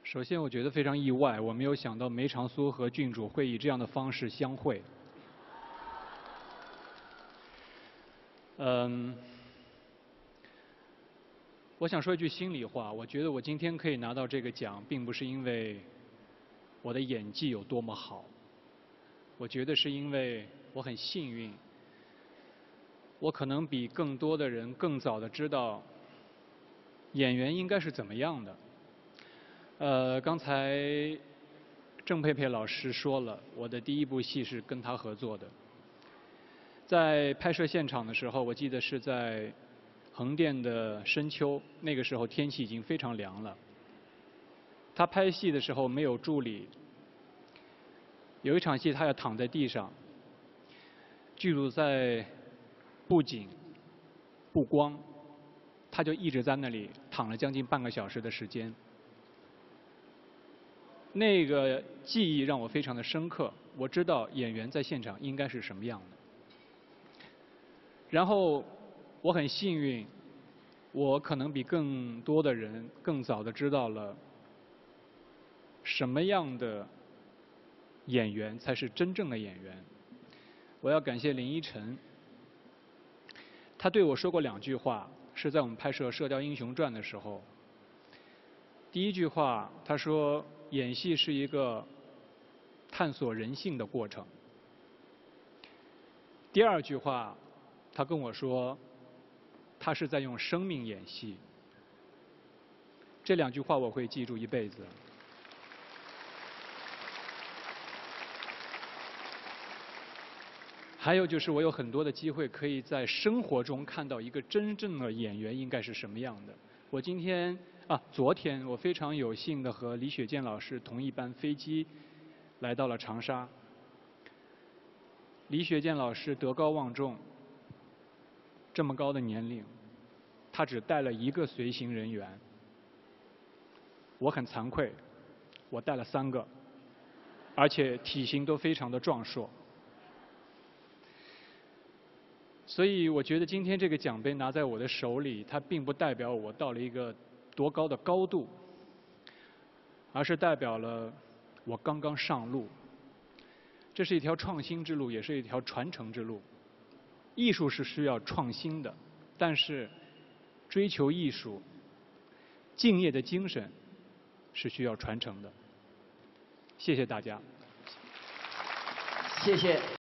首先，我觉得非常意外，我没有想到梅长苏和郡主会以这样的方式相会。我想说一句心里话，我觉得我今天可以拿到这个奖，并不是因为我的演技有多么好，我觉得是因为我很幸运，我可能比更多的人更早的知道演员应该是怎么样的。刚才郑佩佩老师说了，我的第一部戏是跟他合作的。在拍摄现场的时候，我记得是在横店的深秋，那个时候天气已经非常凉了。他拍戏的时候没有助理，有一场戏他要躺在地上，剧组在布景、布光，他就一直在那里躺了将近半个小时的时间。那个记忆让我非常的深刻，我知道演员在现场应该是什么样的。然后我很幸运，我可能比更多的人更早的知道了什么样的演员才是真正的演员。我要感谢林依晨，他对我说过2句话，是在我们拍摄《射雕英雄传》的时候。第一句话，他说演戏是一个探索人性的过程。第2句话，他跟我说，他是在用生命演戏。这2句话我会记住一辈子。还有就是我有很多的机会可以在生活中看到一个真正的演员应该是什么样的。我昨天我非常有幸的和李雪健老师同一班飞机来到了长沙。李雪健老师德高望重，这么高的年龄，他只带了1个随行人员。我很惭愧，我带了3个，而且体型都非常的壮硕。所以我觉得今天这个奖杯拿在我的手里，它并不代表我到了一个多高的高度，而是代表了我刚刚上路。这是一条创新之路，也是一条传承之路。艺术是需要创新的，但是追求艺术、敬业的精神是需要传承的。谢谢大家。 谢谢。